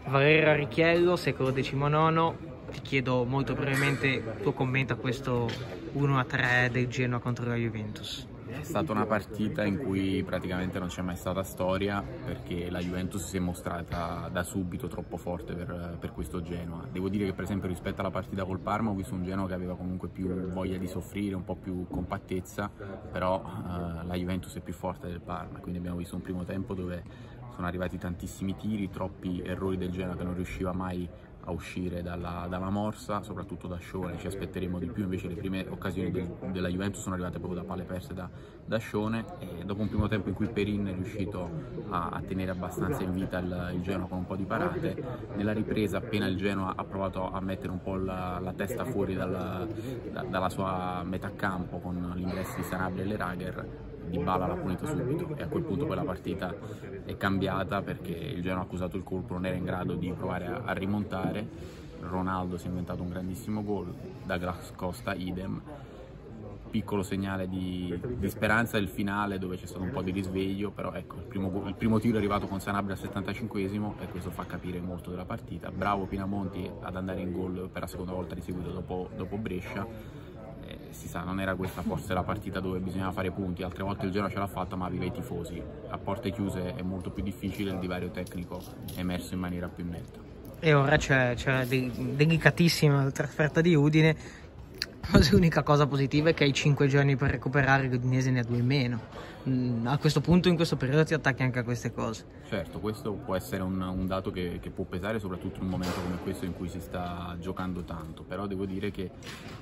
Valera Richiello, secolo XIX, ti chiedo molto brevemente il tuo commento a questo 1-3 del Genoa contro la Juventus. È stata una partita in cui praticamente non c'è mai stata storia, perché la Juventus si è mostrata da subito troppo forte per questo Genoa. Devo dire che per esempio rispetto alla partita col Parma ho visto un Genoa che aveva comunque più voglia di soffrire, un po' più compattezza, però la Juventus è più forte del Parma, quindi abbiamo visto un primo tempo dove sono arrivati tantissimi tiri, troppi errori del Genoa che non riusciva mai a uscire dalla morsa, soprattutto da Scione. Ci aspetteremo di più, invece le prime occasioni della Juventus sono arrivate proprio da palle perse da Scione, e dopo un primo tempo in cui Perin è riuscito a tenere abbastanza in vita il Genoa con un po' di parate, nella ripresa appena il Genoa ha provato a mettere un po' la testa fuori dalla sua metà campo con l'ingresso di Sanabria e Lerager, Dybala l'ha punito subito, e a quel punto poi la partita è cambiata, perché il Genoa ha accusato il colpo, non era in grado di provare a rimontare. Ronaldo si è inventato un grandissimo gol, Douglas Costa idem. Piccolo segnale di speranza del finale, dove c'è stato un po' di risveglio, però ecco, il primo tiro è arrivato con Sanabria al 75esimo e questo fa capire molto della partita. Bravo Pinamonti ad andare in gol per la seconda volta di seguito dopo Brescia. Si sa, non era questa forse la partita dove bisognava fare punti, altre volte il Genoa ce l'ha fatta, ma viva i tifosi. A porte chiuse è molto più difficile, il divario tecnico è emerso in maniera più netta. E ora c'è la delicatissima trasferta di Udine. L'unica cosa positiva è che hai 5 giorni per recuperare, l'Udinese ne ha 2 in meno. A questo punto, in questo periodo, ti attacchi anche a queste cose. Certo, questo può essere un dato che può pesare, soprattutto in un momento come questo in cui si sta giocando tanto, però devo dire che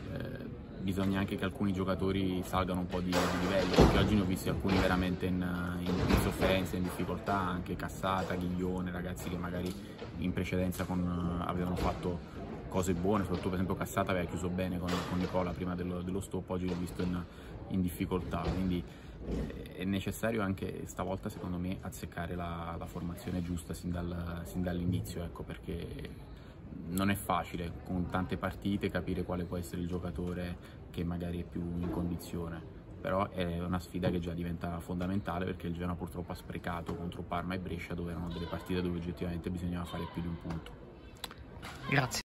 bisogna anche che alcuni giocatori salgano un po' di livello, perché oggi ne ho visti alcuni veramente in sofferenza, in difficoltà, anche Cassata, Ghiglione, ragazzi che magari in precedenza avevano fatto cose buone, soprattutto per esempio Cassata aveva chiuso bene con Nicola prima dello stop, oggi l'ho visto in difficoltà, quindi è necessario anche stavolta secondo me azzeccare la formazione giusta sin dall'inizio, ecco, perché non è facile con tante partite capire quale può essere il giocatore che magari è più in condizione, però è una sfida che già diventa fondamentale, perché il Genoa purtroppo ha sprecato contro Parma e Brescia, dove erano delle partite dove oggettivamente bisognava fare più di un punto. Grazie.